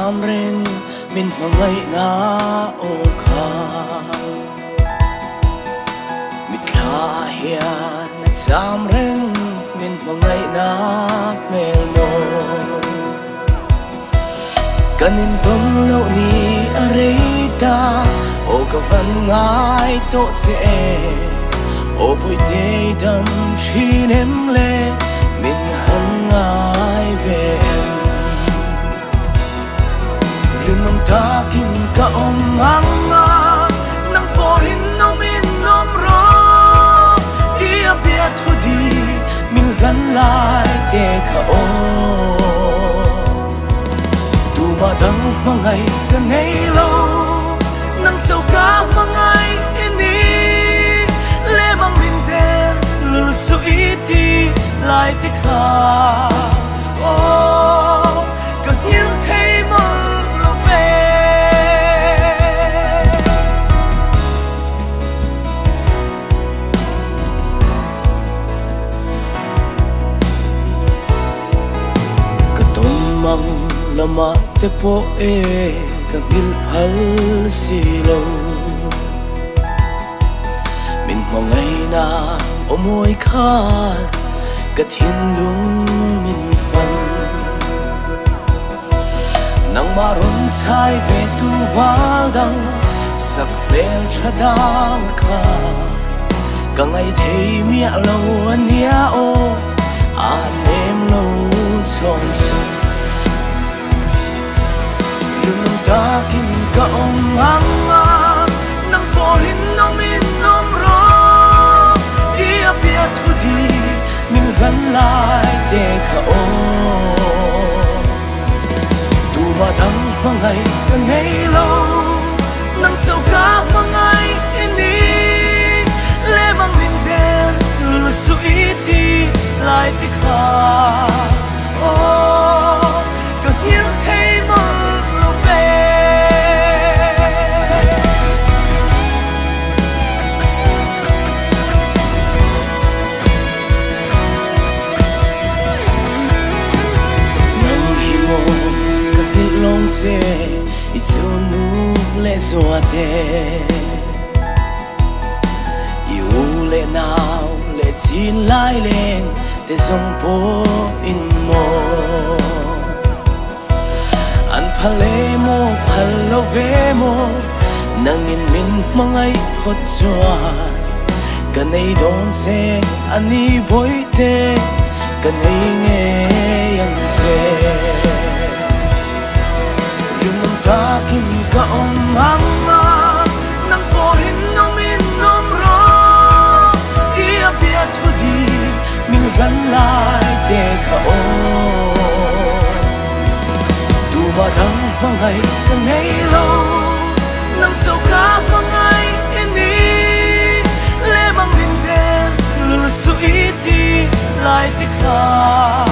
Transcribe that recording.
cham ring min mangai na o kha mi kha hian na cham ring min mangai na mel no kanin bom lo ni areita o ka van ngai to che o pui te dam chinem le min han ngai ve rinam ta kin ka om anga nang porin no min nom ro ia bia thu di min gan lai te kha o tu ma dang mangai ka nei lo nang chau ka mangai ini le mang min ten lul su iti lai te kha o ka hiu thei mong lo ve ka ton mang lama te po e ka gil hal si lo min mangai na o moi khan ka thiên lung min phân nang maron chai ve tu wal dang sak bel chadang kha ka ngai thei mi lo ania o a nem lo chon su lung ta kin ka om anga nang porin no min nom ro ia pia thu di min gan lai te kha o tu ma dang mangai ka nei lo nang chau ka mangai ini le mang min den lul su iti lai te kha o ka hiu thei mong lo ve se i chu nu le zua te yu le nau le chin lai len te zong po in mo an phale mo phalo ve mo nang in min mangai hot chua ka nei don se ani boy te ka nei nge yang se ta kin ka om anga nang porin no min nom ro ia bia thu di min gan lai te kha o tu ma dang mangai ka nei lo nang chau ka mangai ini le mang min den lul su iti lai te kha